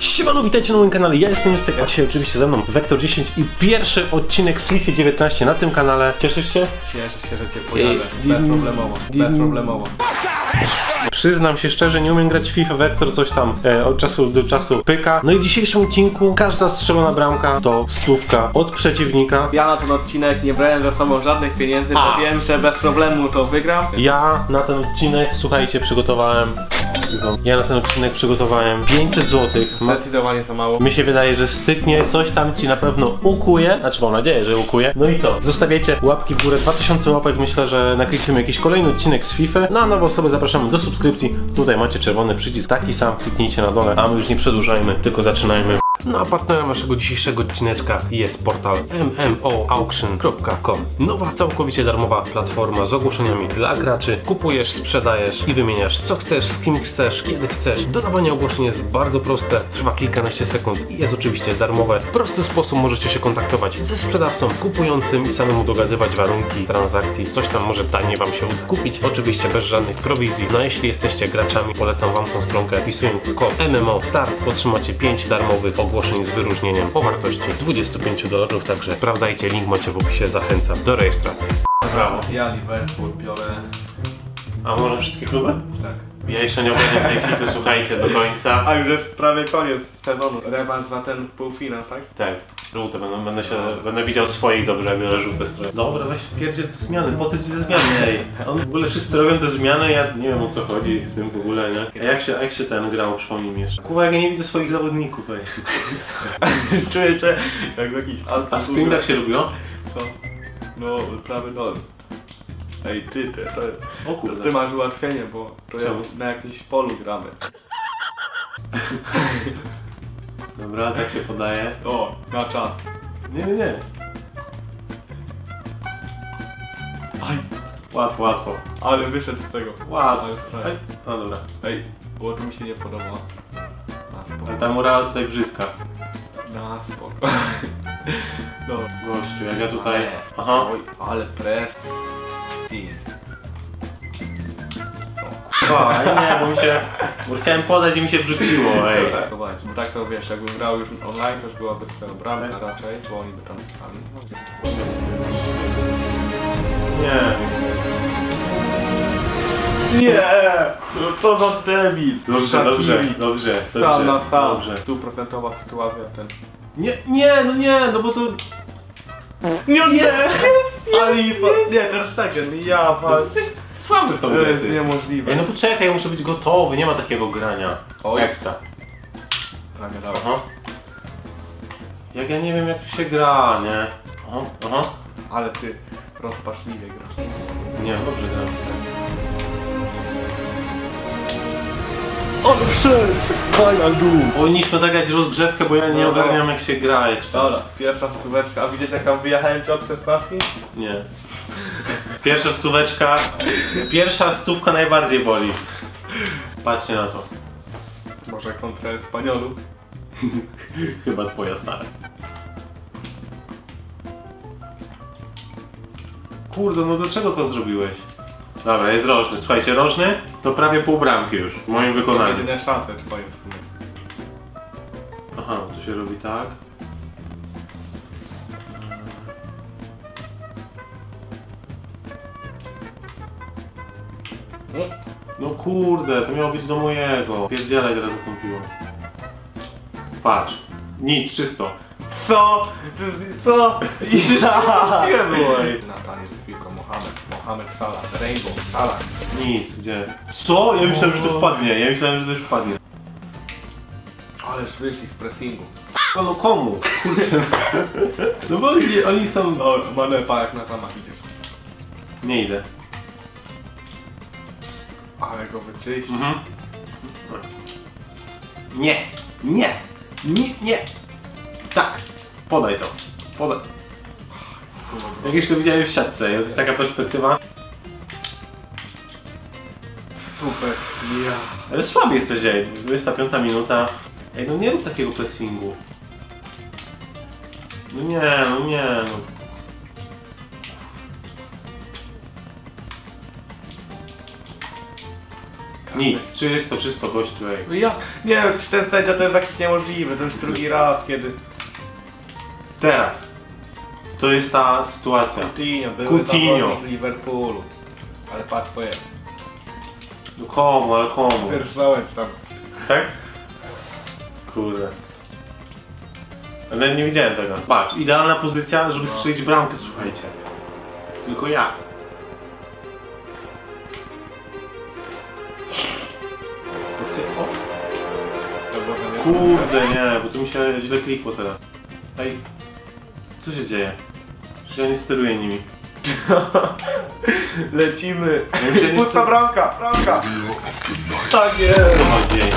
Siemano, witajcie na moim kanale, ja jestem Justek, a dzisiaj oczywiście ze mną Vector 10 i pierwszy odcinek z FIFA 19 na tym kanale. Cieszysz się? Cieszę się, że cię pojadę. Bezproblemowo. Bezproblemowo. Przyznam się szczerze, nie umiem grać w FIFA, Vector coś tam od czasu do czasu pyka. No i w dzisiejszym odcinku każda strzelona bramka to stówka od przeciwnika. Ja na ten odcinek nie brałem ze sobą żadnych pieniędzy, bo wiem, że bez problemu to wygram. Ja na ten odcinek, słuchajcie, przygotowałem 500 zł. Zdecydowanie za mało. Mi się wydaje, że styknie, coś tam ci na pewno ukuje, znaczy mam nadzieję, że ukuje. No i co? Zostawiajcie łapki w górę, 2000 łapek, myślę, że nakręcimy jakiś kolejny odcinek z FIFA. No a nowe osoby zapraszamy do subskrypcji. Tutaj macie czerwony przycisk, taki sam, kliknijcie na dole, a my już nie przedłużajmy, tylko zaczynajmy. No a partnerem naszego dzisiejszego odcineczka jest portal mmoauction.com. Nowa, całkowicie darmowa platforma z ogłoszeniami dla graczy. Kupujesz, sprzedajesz i wymieniasz co chcesz, z kim chcesz, kiedy chcesz. Dodawanie ogłoszeń jest bardzo proste, trwa kilkanaście sekund i jest oczywiście darmowe. W prosty sposób możecie się kontaktować ze sprzedawcą, kupującym i samemu dogadywać warunki transakcji. Coś tam może taniej wam się uda kupić, oczywiście bez żadnych prowizji. No a jeśli jesteście graczami, polecam wam tą stronkę, wpisując kod MMO Start otrzymacie 5 darmowych ogłoszeń z wyróżnieniem o wartości $25, także sprawdzajcie, link macie w opisie, zachęcam do rejestracji. Brawo. Ja Liverpool biorę. A może wszystkie kluby? Tak. Ja jeszcze nie oglądam tej FIFA, słuchajcie, do końca. A już jest prawie koniec sezonu. Rewanż za ten półfinał, tak? Tak, żółte będę widział swoich dobrze, jak biorę żółte stroje. Dobra, weź pierdziel te zmiany, po co ci te zmiany, ej? W ogóle wszyscy robią te zmiany, ja nie wiem o co chodzi w tym w ogóle, nie? A jak się ten grał, przypomnij mi jeszcze. Kurwa, jak ja nie widzę swoich zawodników, ej. Czuję się jak jakiś alfa. A screen tak się robiło? Co? No, prawy dol. Ej, O kurde. ty masz ułatwienie, bo to ja na jakimś polu gramy. Dobra, tak się podaje. O, na czas. Nie. Aj, Łatwo. ale wyszedł z tego. Łatwo. Ej, No dobra. ej, bo to mi się nie podoba. Na spoko. Ale ta murała tutaj brzydka. Na spoko. No. Gościu, jak ja tutaj... Aha. Oj, ale pres. O, nie, bo chciałem podać i mi się wrzuciło, ej. Bo tak to wiesz, jakbym grał już online, to już byłaby swoja bramka raczej, bo oni by tam stali. Nie! No co za debil! Dobrze. Sam na sam. Dobrze. Stuprocentowa sytuacja ten. No bo to... Nie! Nie, Ter Stegen, ja was. Jesteś słaby w to To jest niemożliwe. Ej, no poczekaj, ja muszę być gotowy, nie ma takiego grania. Oj. Ekstra. Tak, dawaj. Aha. Jak ja nie wiem jak tu się gra, nie? Aha. Ale ty rozpaczliwie grasz. Nie, dobrze gram. O, wszedł! Final Doom! Powinniśmy zagrać rozgrzewkę, bo ja nie Dobra. ogarniam jak się gra jeszcze. Dobra, pierwsza stóweczka. A widzicie jak tam wyjechałem ci od 16? Nie. Pierwsza stóweczka. Pierwsza stówka najbardziej boli. Patrzcie na to. Może kontra Espaniolu? Chyba twoja stara. Kurde, no dlaczego to zrobiłeś? Dobra, jest rożny. Słuchajcie, rożny to prawie pół bramki już w moim wykonaniu. Jedyne szanse twoje w sumie. Aha, to się robi tak. No kurde, to miało być do mojego. Pierdzielaj teraz za tą piłą. Patrz. Nic, czysto. Co? Co? Przecież czysto piłę było, ej. Na taniec z piłką Mohamed Salah, Rainbow, Salah. Nic, gdzie? Co? Ja myślałem, że to wpadnie. wpadnie. Ależ wyszli z pressingu. No komu? Kurczę. No bo oni są... O, Manepa jak na zamach idziesz. Nie idę. Ale go wyczyści. Nie. Tak. Podaj to. Jak już to widziałem w siatce, to jest taka perspektywa. Super. Ja. Ale słaby jesteś, ej. 25 minuta. Ej, no nie rób takiego pressingu. No nie. Nic, czysto gościu, ej. No ja nie wiem, czy ten sędzia to jest jakiś niemożliwy, to już drugi raz, kiedy... Teraz. To jest ta sytuacja. Coutinho, były Coutinho. zawodnik Liverpoolu. Ale patrz co jest. No komu, ale komu? Pierzałem tam. Tak? Kurde. Ale nie widziałem tego. Patrz, idealna pozycja, żeby strzelić bramkę, słuchajcie. Tylko ja. O, kurde, nie, bo tu mi się źle klikło teraz. Ej, co się dzieje? Że ja nie steruję nimi. Lecimy. Ja nie Pusta bramka, bramka. Tak jest. Co ma dzieje?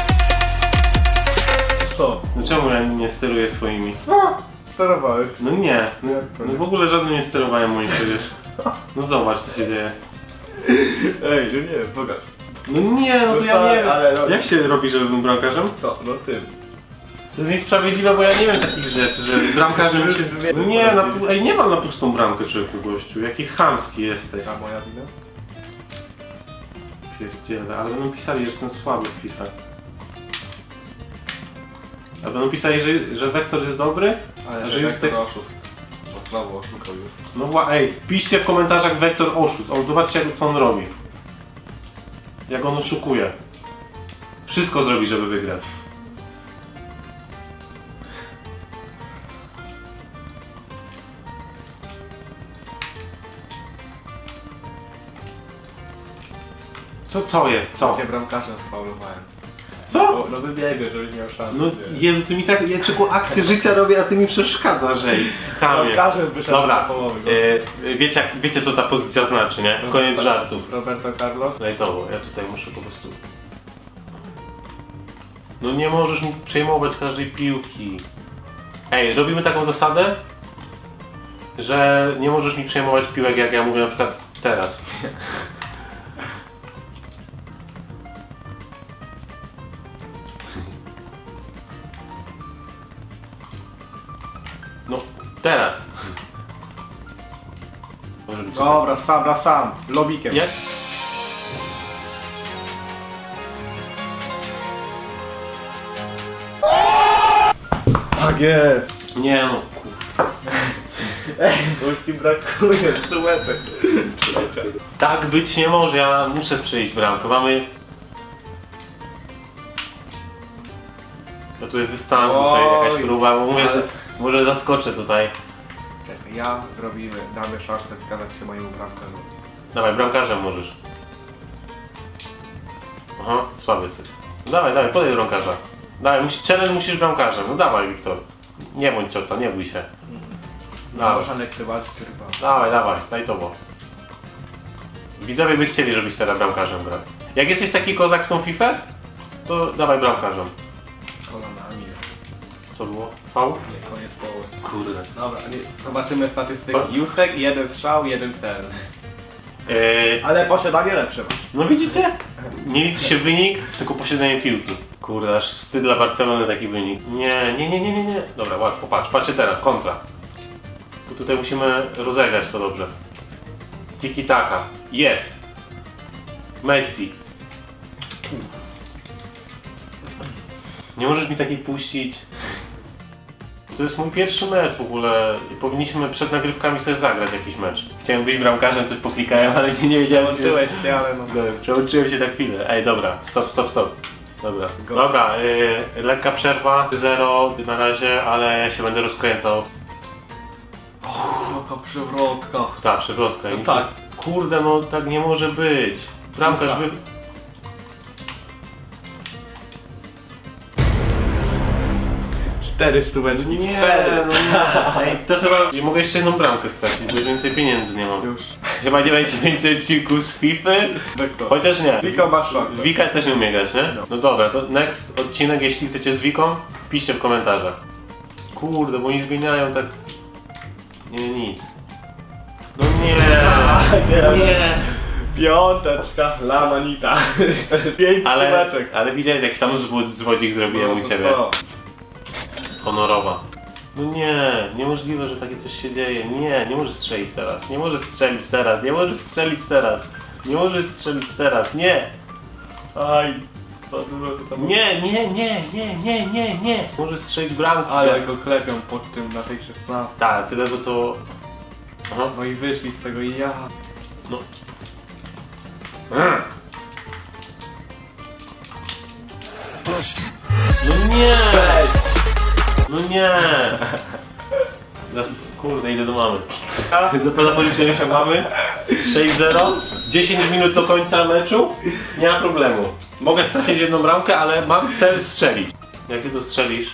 Co? No czemu ja nie steruję swoimi? Sterowałeś. No nie, no w ogóle żadnym nie sterowałem moim przecież. No zobacz co się dzieje. Ej, no nie, pokaż. No nie, no to No ja tak, nie wiem. ale no- Jak się robi, żeby był bramkarzem? Co? No tym. To jest niesprawiedliwe, bo ja nie wiem takich rzeczy, że bramkarzem się... No nie, ej, nie mam na pustą bramkę człowieku gościu, jaki chamski jesteś. A moja wina? Pierdziele, ale będą pisali, że jestem słaby w FIFA. A będą pisali, że Wektor jest dobry? Ale że już tekst... oszust. Bo znowu oszukał już. No ej, piszcie w komentarzach Wektor oszust. Zobaczcie co on robi. Jak on oszukuje. Wszystko zrobi, żeby wygrać. Co jest? Co? Cię bramkarzem sfaulowałem. Co? No wybiegłeś, żebyś miał szansę. No Jezu, ty mi tak, ja tylko akcję życia robię, a ty mi przeszkadzasz, ej. Chamie. Bramkarzem wyszedł Dobra, na połowy. wiecie co ta pozycja znaczy, nie? Koniec żartów. Roberto Carlos? Lajtowo, ja tutaj muszę po prostu... No nie możesz mi przejmować każdej piłki. Ej, robimy taką zasadę, że nie możesz mi przejmować piłek, jak ja mówię na przykład teraz. No, teraz. Może być Dobra, sam. Lobikiem. Jak? Tak jest. Nie no. Bo ci brakuje stuletek. Tak być nie może, ja muszę strzelić bramkę. Mamy... No tu jest dystans, tutaj jakaś Oj, próba, bo mówię, ale- że może zaskoczę tutaj. Ja robimy, damy szansę wskazać się mojemu bramkarzu. Dawaj, bramkarzem możesz. Aha, słaby jesteś. No dawaj, podaj bramkarza. Dawaj, challenge musisz bramkarzem. No dawaj, Wiktor. Nie bądź ciota, nie bój się. Dawaj. Szanek ty walczy, kurwa. Dawaj, daj to bo. Widzowie by chcieli, żebyś teraz bramkarzem grał. Jak jesteś taki kozak w tą FIFA, to dawaj bramkarzem. Kolanami. Co było? Fał? Nie, koniec połowy. Kurde. Dobra, zobaczymy statystyki. Justek, 1 strzał, 1 cel. Ale posiadanie lepsze masz. No widzicie? Nie liczy się wynik, tylko posiadanie piłki. Kurde, aż wstyd dla Barcelony taki wynik. Nie. Dobra, łatwo, patrzcie teraz, kontra. Bo tutaj musimy rozegrać to dobrze. Tiki-taka. Jest. Messi. Nie możesz mi takiej puścić. To jest mój pierwszy mecz w ogóle. Powinniśmy przed nagrywkami sobie zagrać jakiś mecz. Chciałem być bramkarzem, coś poklikałem, ale nie wiedziałem co... Przełączyłeś się, ale no. Przełączyłem się na chwilę. Ej, dobra, stop. Dobra, dobra, lekka przerwa, 0 na razie, ale ja się będę rozkręcał. Jaka przewrotka. Ta, przewrotka. No tak. Kurde, no tak nie może być. Bramkarz No tak. wy... 4 stóweczki. Nie, 4. no nie. Ej, to chyba... Mogę jeszcze jedną bramkę stracić, bo już więcej pieniędzy nie mam. Już. Chyba nie będzie więcej odcinków z FIFA. Wektor. Chociaż nie. Wika masz szansę. Wika też nie umie grać, nie? No. No dobra, to next odcinek, jeśli chcecie z Wiką, piszcie w komentarzach. Kurde, bo oni zmieniają tak... Nie, nic. No nie. Piąteczka, la manita. 5 stóweczek. Ale widziałeś jak tam zwodzik zrobiłem u ciebie. Co? Honorowa. No nie, niemożliwe, że takie coś się dzieje. Nie możesz strzelić teraz. Nie możesz strzelić teraz. Nie. Aj, to dużo to tam... Nie. Możesz strzelić bramkę. Ale go klepią pod tym na tej 16. Tak, tyle to co... Aha. No i wyszli z tego i ja... No. No nie! No nie! Teraz, kurde, idę do mamy. Zapewne policzenie się mamy. 6-0. 10 minut do końca meczu. Nie ma problemu. Mogę stracić jedną bramkę, ale mam cel strzelić. Jak ty to strzelisz?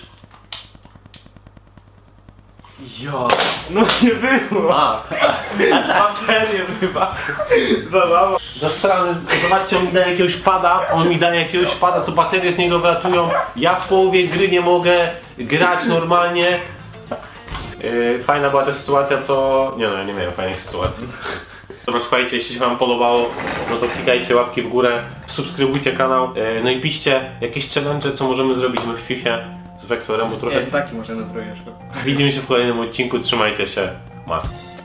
Ja... No nie było! A! Baterię chyba. Zabawa. Zasrany, zobaczcie, on mi daje jakiegoś pada, co baterie z niego wylatują. Ja w połowie gry nie mogę grać normalnie. Fajna była ta sytuacja, co... Nie no, ja nie miałem fajnych sytuacji. Dobra, słuchajcie, jeśli się wam podobało, no to klikajcie łapki w górę, subskrybujcie kanał, no i piszcie jakieś challenge, co możemy zrobić my w FIFA z Wektorem, bo trochę... Nie, to taki możemy trochę. Widzimy się w kolejnym odcinku, trzymajcie się, mask.